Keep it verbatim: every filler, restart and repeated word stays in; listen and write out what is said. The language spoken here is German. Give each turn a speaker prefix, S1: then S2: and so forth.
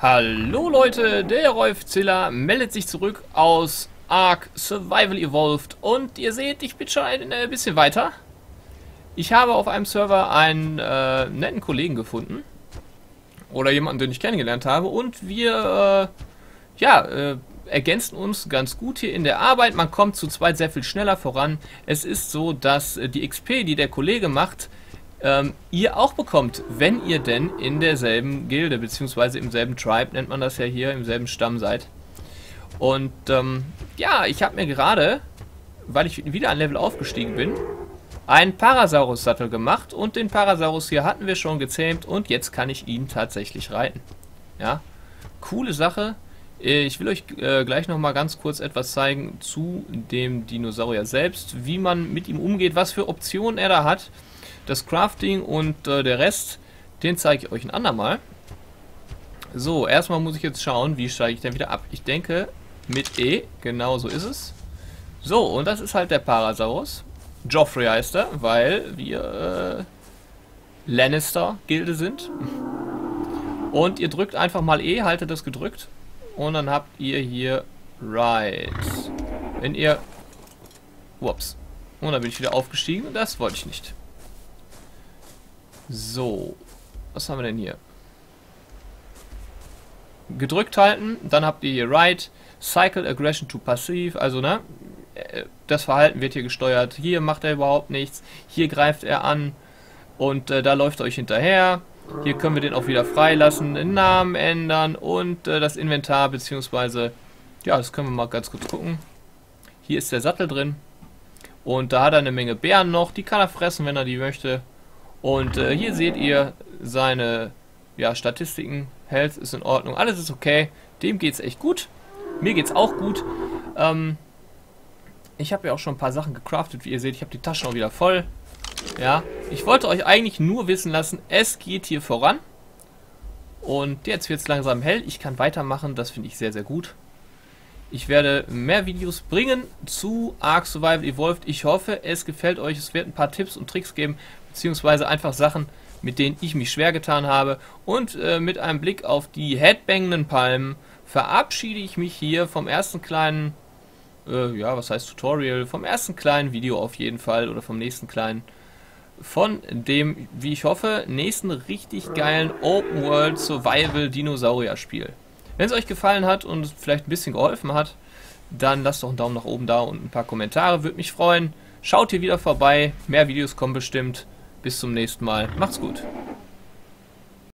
S1: Hallo Leute, der Rolfzilla meldet sich zurück aus Ark Survival Evolved und ihr seht, ich bin schon ein äh, bisschen weiter. Ich habe auf einem Server einen äh, netten Kollegen gefunden oder jemanden, den ich kennengelernt habe und wir äh, ja, äh, ergänzen uns ganz gut hier in der Arbeit. Man kommt zu zweit sehr viel schneller voran. Es ist so, dass äh, die X P, die der Kollege macht, Ähm, ihr auch bekommt, wenn ihr denn in derselben Gilde, beziehungsweise im selben Tribe, nennt man das ja hier, im selben Stamm seid. Und ähm, ja, ich habe mir gerade, weil ich wieder ein Level aufgestiegen bin, einen Parasaurus-Sattel gemacht und den Parasaurus hier hatten wir schon gezähmt und jetzt kann ich ihn tatsächlich reiten. Ja, coole Sache. Ich will euch äh, gleich nochmal ganz kurz etwas zeigen zu dem Dinosaurier selbst, wie man mit ihm umgeht, was für Optionen er da hat. Das Crafting und äh, der Rest, den zeige ich euch ein andermal. So, erstmal muss ich jetzt schauen, wie steige ich denn wieder ab. Ich denke mit E, genau so ist es. So, und das ist halt der Parasaurus. Joffrey heißt er, weil wir äh, Lannister-Gilde sind. Und ihr drückt einfach mal E, haltet das gedrückt. Und dann habt ihr hier Right. Wenn ihr... Ups. Und dann bin ich wieder aufgestiegen und das wollte ich nicht. So, was haben wir denn hier? Gedrückt halten, dann habt ihr hier Right, Cycle Aggression to Passive, also ne, das Verhalten wird hier gesteuert. Hier macht er überhaupt nichts, hier greift er an und äh, da läuft er euch hinterher. Hier können wir den auch wieder freilassen, den Namen ändern und äh, das Inventar, beziehungsweise, ja, das können wir mal ganz kurz gucken. Hier ist der Sattel drin und da hat er eine Menge Beeren noch, die kann er fressen, wenn er die möchte. Und äh, hier seht ihr seine ja, Statistiken. Health ist in Ordnung, alles ist okay. Dem geht's echt gut. Mir geht's auch gut. Ähm, ich habe ja auch schon ein paar Sachen gecraftet, wie ihr seht. Ich habe die Taschen auch wieder voll. Ja, ich wollte euch eigentlich nur wissen lassen, es geht hier voran. Und jetzt wird es langsam hell. Ich kann weitermachen, das finde ich sehr, sehr gut. Ich werde mehr Videos bringen zu Ark Survival Evolved. Ich hoffe, es gefällt euch. Es wird ein paar Tipps und Tricks geben, beziehungsweise einfach Sachen, mit denen ich mich schwer getan habe. Und äh, mit einem Blick auf die headbangenden Palmen verabschiede ich mich hier vom ersten kleinen, äh, ja, was heißt Tutorial, vom ersten kleinen Video auf jeden Fall oder vom nächsten kleinen, von dem, wie ich hoffe, nächsten richtig geilen Open World Survival Dinosaurier Spiel. Wenn es euch gefallen hat und vielleicht ein bisschen geholfen hat, dann lasst doch einen Daumen nach oben da und ein paar Kommentare, würde mich freuen. Schaut hier wieder vorbei, mehr Videos kommen bestimmt. Bis zum nächsten Mal, macht's gut.